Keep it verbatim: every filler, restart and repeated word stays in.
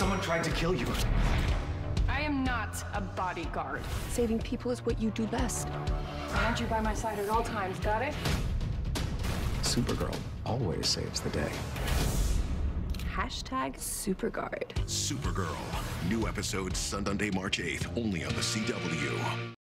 someone tried to kill you. I am not a bodyguard. Saving people is what you do best. I want you by my side at all times, got it? Supergirl always saves the day. Hashtag Superguard. Supergirl. New episode Sunday, March eighth, only on the C W.